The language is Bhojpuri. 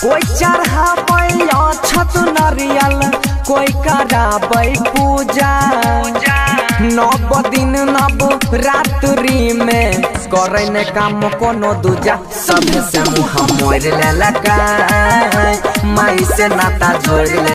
कोई चढ़ाबै छत नरियल कोई कराबै पूजा नव दिन नव रात्रि में करे ने काम कोनो दूजा सब से मुँह मोड़ लेलक माई से नाता जोड़